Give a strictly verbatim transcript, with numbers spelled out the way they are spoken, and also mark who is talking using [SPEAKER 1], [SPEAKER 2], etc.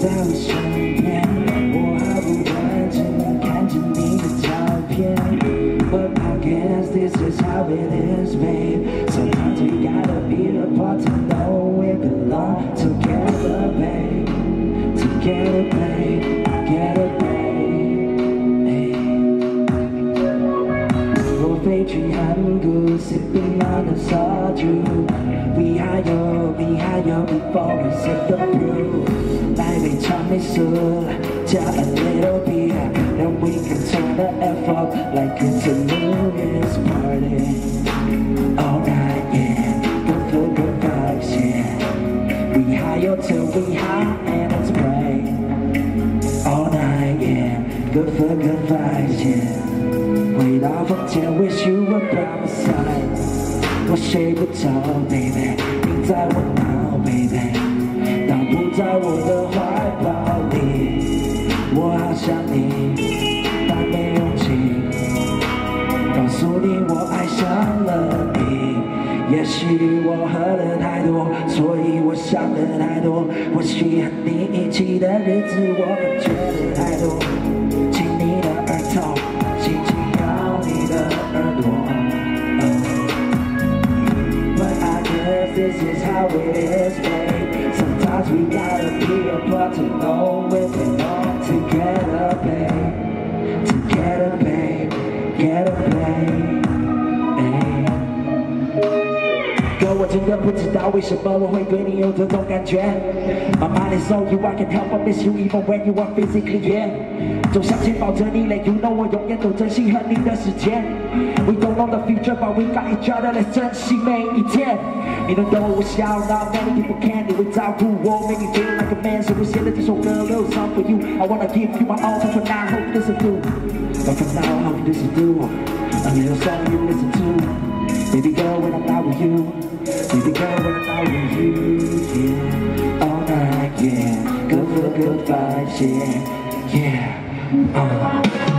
[SPEAKER 1] 在我身边，我毫不认真地看着你的照片。But I guess this is how it is, babe. Sometimes we gotta be apart to know we belong together, babe. Together, babe. Together, babe. 我飞去韩国 sipping on the soju。WIHAYO, WIHAYO before we sip the brew. 来杯长美式，加 a little beer, then we can turn the F up like it's a New Year's party. All night, yeah, good for good vibes, yeah. WIHAYO till we high and it's bright. All night, yeah, good for good vibes, yeah. 回到房间 ，wish you were by my side. 我睡不着 ，baby， 你在我脑 ，baby， 当不在我的怀抱里，我好想你，但没勇气告诉你我爱上了你。也许我喝了太多，所以我想的太多。或许和你一起的日子，我感觉的太多。亲你的耳朵，轻轻咬你的耳朵。This is how it is, babe. Sometimes we gotta be apart to know we belong together, babe. Together, babe. Together, babe. 可我真的不知道为什么我会对你有这种感觉。My mind is on you, I can't help but miss you even when you are physically here. 总想牵抱着你，Let you know 我永远都珍惜和你的时间。We don't know the future, but we got each other. Let's 珍惜每一天。你能懂我笑闹 ，Many people can't， 你会照顾我 ，Make me feel like a man。所以我写了这首歌 ，Little song for you。I wanna give you my all, but for now, hope this will do. But for now, hope this will do. A little song you listen to. Baby girl, when I'm not with you. Baby girl, when I'm not with you. Yeah, all night, yeah. Good for good vibes, yeah, yeah. Uh.